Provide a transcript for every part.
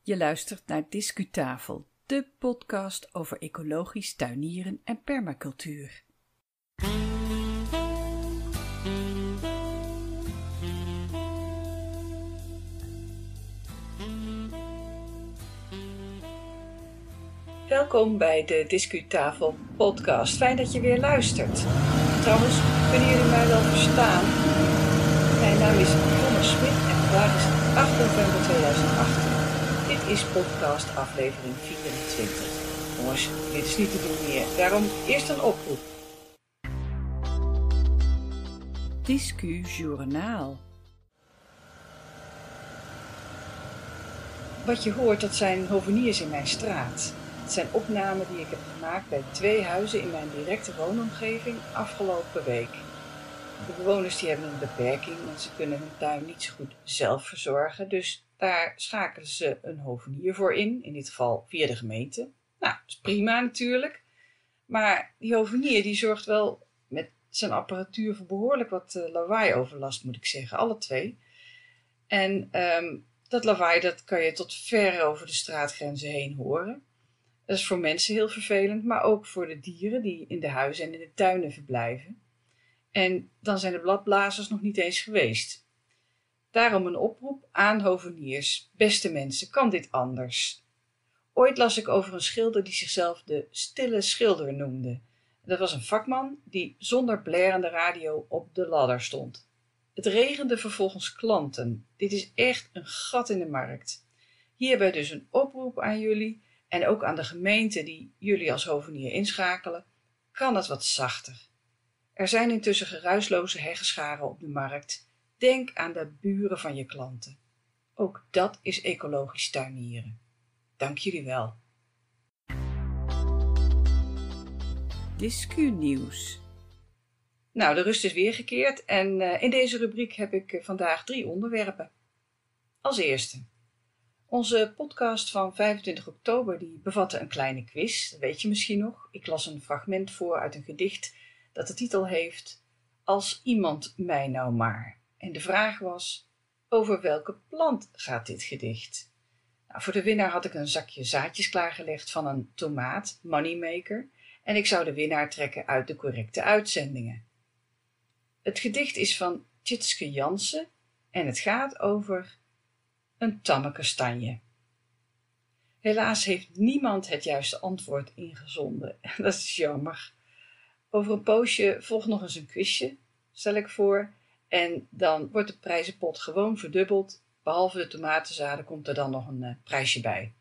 Je luistert naar Discutafel, de podcast over ecologisch tuinieren en permacultuur. Welkom bij de Discutafel podcast. Fijn dat je weer luistert. Trouwens, kunnen jullie mij wel verstaan? Mijn naam is Yvonne Smit en vandaag is het 8 november 2018. Dit is podcast aflevering 24. Jongens, dit is niet te doen meer. Daarom eerst een oproep. Discujournaal. Wat je hoort, dat zijn hoveniers in mijn straat. Het zijn opnamen die ik heb gemaakt bij 2 huizen in mijn directe woonomgeving afgelopen week. De bewoners die hebben een beperking, want ze kunnen hun tuin niet zo goed zelf verzorgen. Dus daar schakelen ze een hovenier voor in dit geval via de gemeente. Nou, dat is prima natuurlijk. Maar die hovenier die zorgt wel met zijn apparatuur voor behoorlijk wat lawaai-overlast, moet ik zeggen. Alle 2. En dat lawaai dat kan je tot ver over de straatgrenzen heen horen. Dat is voor mensen heel vervelend, maar ook voor de dieren die in de huizen en in de tuinen verblijven. En dan zijn de bladblazers nog niet eens geweest. Daarom een oproep aan hoveniers. Beste mensen, kan dit anders? Ooit las ik over een schilder die zichzelf de stille schilder noemde. Dat was een vakman die zonder blerende radio op de ladder stond. Het regende vervolgens klanten. Dit is echt een gat in de markt. Hierbij dus een oproep aan jullie en ook aan de gemeente die jullie als hovenier inschakelen. Kan het wat zachter? Er zijn intussen geruisloze heggenscharen op de markt. Denk aan de buren van je klanten. Ook dat is ecologisch tuinieren. Dank jullie wel. Discu-nieuws. Nou, de rust is weergekeerd en in deze rubriek heb ik vandaag 3 onderwerpen. Als eerste. Onze podcast van 25 oktober die bevatte een kleine quiz, dat weet je misschien nog. Ik las een fragment voor uit een gedicht dat de titel heeft Als iemand mij nou maar. En de vraag was, over welke plant gaat dit gedicht? Nou, voor de winnaar had ik een zakje zaadjes klaargelegd van een tomaat, Moneymaker, en ik zou de winnaar trekken uit de correcte uitzendingen. Het gedicht is van Tjitske Jansen en het gaat over een tamme kastanje. Helaas heeft niemand het juiste antwoord ingezonden. Dat is jammer. Over een poosje volgt nog eens een quizje, stel ik voor. En dan wordt de prijzenpot gewoon verdubbeld. Behalve de tomatenzaden komt er dan nog een prijsje bij.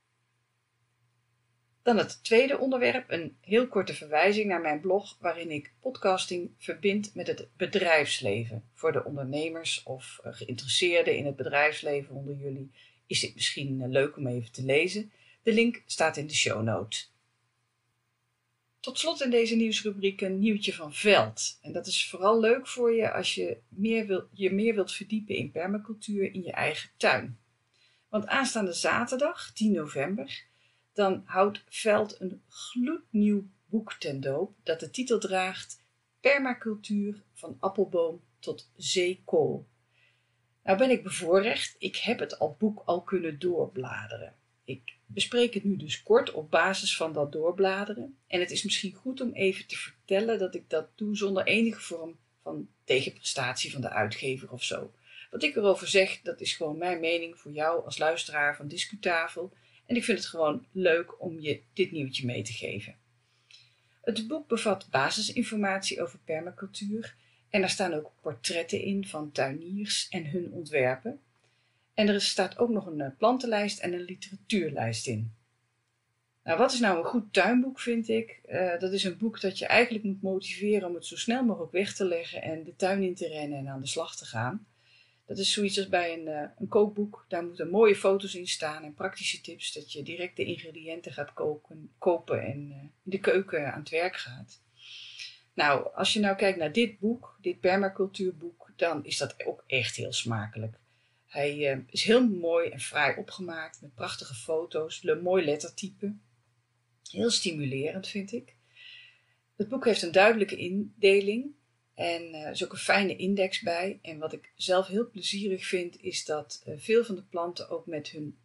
Dan het tweede onderwerp, een heel korte verwijzing naar mijn blog, waarin ik podcasting verbind met het bedrijfsleven. Voor de ondernemers of geïnteresseerden in het bedrijfsleven onder jullie is dit misschien leuk om even te lezen. De link staat in de shownote. Tot slot in deze nieuwsrubriek een nieuwtje van Veld. En dat is vooral leuk voor je als je meer wilt verdiepen in permacultuur in je eigen tuin. Want aanstaande zaterdag, 10 november, dan houdt Veld een gloednieuw boek ten doop dat de titel draagt Permacultuur van appelboom tot zeekool. Nou ben ik bevoorrecht, ik heb het boek al kunnen doorbladeren. Ik bespreek het nu dus kort op basis van dat doorbladeren. En het is misschien goed om even te vertellen dat ik dat doe zonder enige vorm van tegenprestatie van de uitgever of zo. Wat ik erover zeg, dat is gewoon mijn mening voor jou als luisteraar van Discutafel. En ik vind het gewoon leuk om je dit nieuwtje mee te geven. Het boek bevat basisinformatie over permacultuur. En er staan ook portretten in van tuiniers en hun ontwerpen. En er staat ook nog een plantenlijst en een literatuurlijst in. Nou, wat is nou een goed tuinboek, vind ik? Dat is een boek dat je eigenlijk moet motiveren om het zo snel mogelijk weg te leggen en de tuin in te rennen en aan de slag te gaan. Dat is zoiets als bij een kookboek. Daar moeten mooie foto's in staan en praktische tips, dat je direct de ingrediënten gaat kopen en in de keuken aan het werk gaat. Nou, als je nou kijkt naar dit boek, dit permacultuurboek, dan is dat ook echt heel smakelijk. Hij is heel mooi en fraai opgemaakt met prachtige foto's, mooi lettertype. Heel stimulerend, vind ik. Het boek heeft een duidelijke indeling en er is ook een fijne index bij. En wat ik zelf heel plezierig vind, is dat veel van de planten ook met hun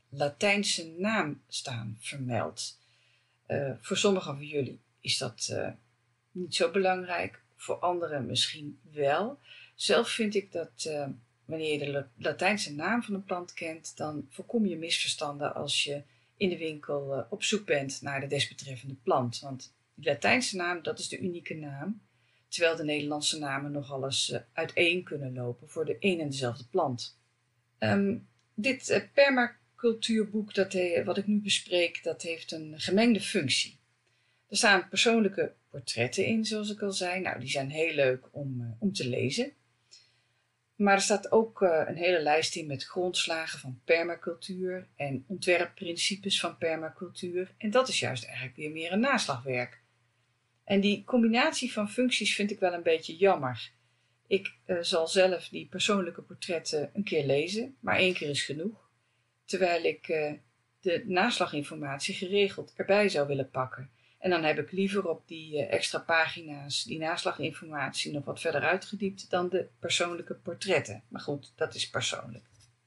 Latijnse naam staan vermeld. Voor sommigen van jullie is dat niet zo belangrijk, voor anderen misschien wel. Zelf vind ik dat wanneer je de Latijnse naam van een plant kent, dan voorkom je misverstanden als je in de winkel op zoek bent naar de desbetreffende plant. Want die Latijnse naam, dat is de unieke naam, terwijl de Nederlandse namen nogal eens uiteen kunnen lopen voor de een en dezelfde plant. Dit permacultuurboek wat ik nu bespreek, dat heeft een gemengde functie. Er staan persoonlijke portretten in, zoals ik al zei. Nou, die zijn heel leuk om te lezen. Maar er staat ook een hele lijst in met grondslagen van permacultuur en ontwerpprincipes van permacultuur. En dat is juist eigenlijk weer meer een naslagwerk. En die combinatie van functies vind ik wel een beetje jammer. Ik zal zelf die persoonlijke portretten een keer lezen, maar 1 keer is genoeg. Terwijl ik de naslaginformatie geregeld erbij zou willen pakken. En dan heb ik liever op die extra pagina's die naslaginformatie nog wat verder uitgediept dan de persoonlijke portretten. Maar goed, dat is persoonlijk.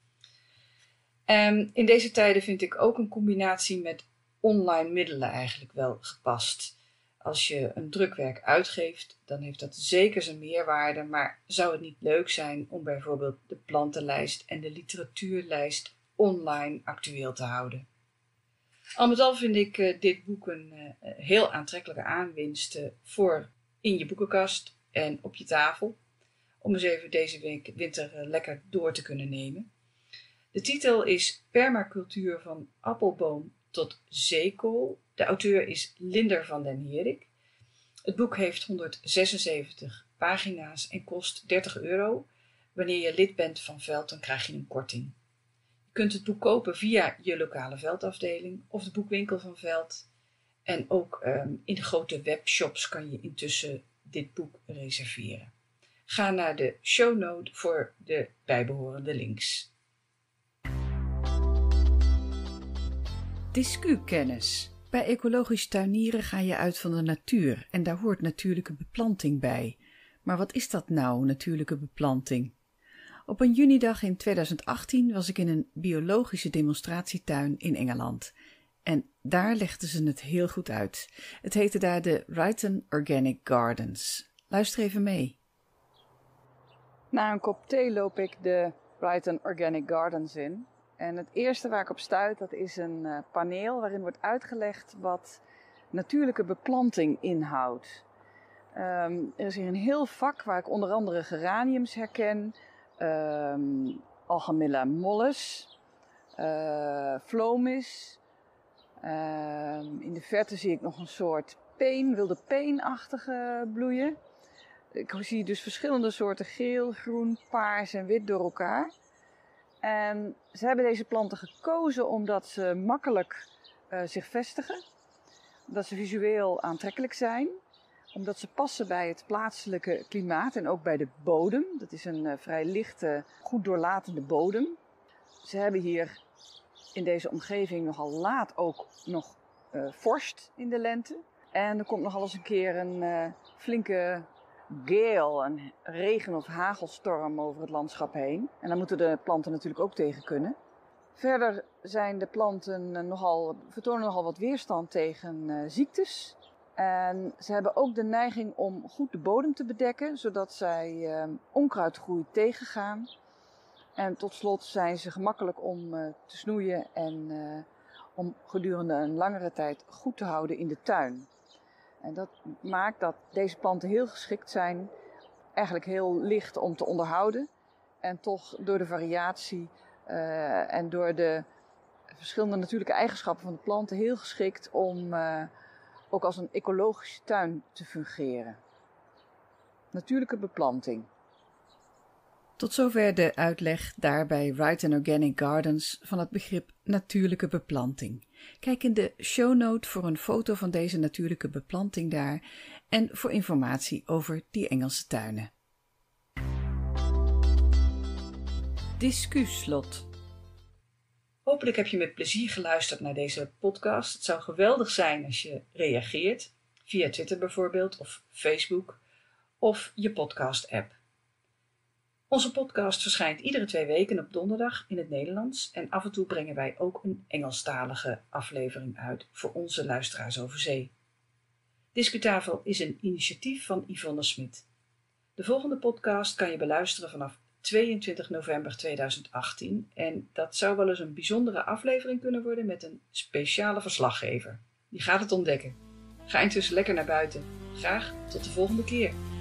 In deze tijden vind ik ook een combinatie met online middelen eigenlijk wel gepast. Als je een drukwerk uitgeeft, dan heeft dat zeker zijn meerwaarde, maar zou het niet leuk zijn om bijvoorbeeld de plantenlijst en de literatuurlijst online actueel te houden? Al met al vind ik dit boek een heel aantrekkelijke aanwinst voor in je boekenkast en op je tafel, om eens even deze winter lekker door te kunnen nemen. De titel is Permacultuur van appelboom tot zeekool. De auteur is Linder van den Herik. Het boek heeft 176 pagina's en kost €30. Wanneer je lid bent van Veld, dan krijg je een korting. Je kunt het boek kopen via je lokale Veldafdeling of de boekwinkel van Veld. En ook in de grote webshops kan je intussen dit boek reserveren. Ga naar de shownote voor de bijbehorende links. Discukennis. Bij ecologisch tuinieren ga je uit van de natuur en daar hoort natuurlijke beplanting bij. Maar wat is dat nou, natuurlijke beplanting? Op een junidag in 2018 was ik in een biologische demonstratietuin in Engeland. En daar legden ze het heel goed uit. Het heette daar de Ryton Organic Gardens. Luister even mee. Na een kop thee loop ik de Ryton Organic Gardens in. En het eerste waar ik op stuit, dat is een paneel waarin wordt uitgelegd wat natuurlijke beplanting inhoudt. Er is hier een heel vak waar ik onder andere geraniums herken, Algamilla mollis, flomis. In de verte zie ik nog een soort wilde peenachtige bloeien. Ik zie dus verschillende soorten geel, groen, paars en wit door elkaar. En ze hebben deze planten gekozen omdat ze makkelijk zich vestigen, omdat ze visueel aantrekkelijk zijn, omdat ze passen bij het plaatselijke klimaat en ook bij de bodem. Dat is een vrij lichte, goed doorlatende bodem. Ze hebben hier in deze omgeving nogal laat ook nog vorst in de lente. En er komt nogal eens een keer een flinke gale, een regen- of hagelstorm over het landschap heen. En daar moeten de planten natuurlijk ook tegen kunnen. Verder zijn de planten vertonen nogal wat weerstand tegen ziektes. En ze hebben ook de neiging om goed de bodem te bedekken, zodat zij onkruidgroei tegengaan. En tot slot zijn ze gemakkelijk om te snoeien en om gedurende een langere tijd goed te houden in de tuin. En dat maakt dat deze planten heel geschikt zijn, eigenlijk heel licht om te onderhouden. En toch door de variatie en door de verschillende natuurlijke eigenschappen van de planten heel geschikt om ook als een ecologische tuin te fungeren. Natuurlijke beplanting. Tot zover de uitleg daar bij Ryton Organic Gardens van het begrip natuurlijke beplanting. Kijk in de shownote voor een foto van deze natuurlijke beplanting daar en voor informatie over die Engelse tuinen. Discuslot. Hopelijk heb je met plezier geluisterd naar deze podcast. Het zou geweldig zijn als je reageert, via Twitter bijvoorbeeld, of Facebook, of je podcast-app. Onze podcast verschijnt iedere 2 weken op donderdag in het Nederlands en af en toe brengen wij ook een Engelstalige aflevering uit voor onze luisteraars over zee. Discutafel is een initiatief van Yvonne Smit. De volgende podcast kan je beluisteren vanaf 22 november 2018 en dat zou wel eens een bijzondere aflevering kunnen worden met een speciale verslaggever. Die gaat het ontdekken. Ga intussen lekker naar buiten. Graag tot de volgende keer.